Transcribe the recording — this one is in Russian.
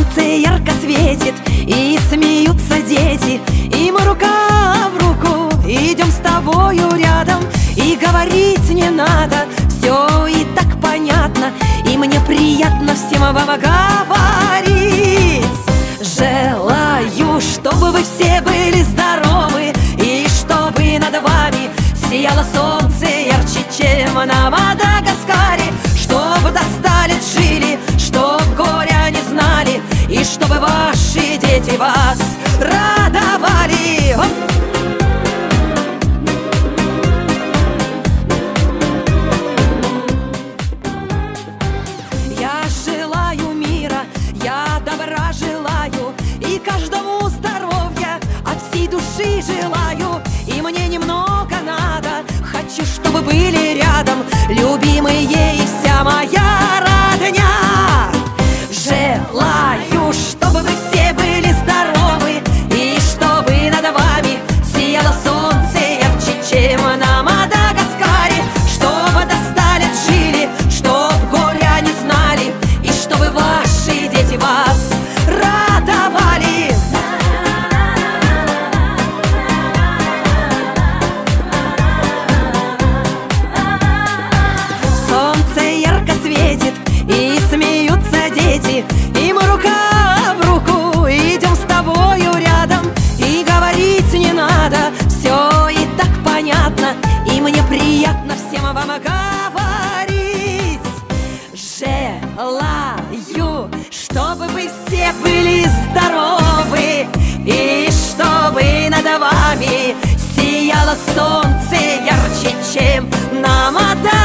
Солнце ярко светит, и смеются дети, и мы рука в руку идем с тобою рядом. И говорить не надо, все и так понятно, и мне приятно всем вам говорить. Желаю, чтобы вы все были здоровы, и чтобы над вами сияло солнце ярче, чем на Мадагаскаре. Чтобы до 100 лет жили, чтоб горя не знали, и чтобы ваши дети вас радовали. Я желаю мира, я добра желаю, и каждому здоровья от всей души желаю. И мне немного надо, хочу, чтобы были рядом любимые и вся моя родня. Желаю, чтобы вы все были здоровы, и чтобы над вами сияло солнце ярче, чем на Мадагаскаре. Чтобы до 100 лет жили, чтоб горя не знали, и чтобы ваши дети вас радовали. Солнце ярко светит, и смеются дети, и мы рука в руку идем с тобою рядом. И говорить не надо, все и так понятно, и мне приятно всем вам говорить. Желаю, чтобы вы все были здоровы, и чтобы над вами сияло солнце ярче, чем на Мадагаскаре.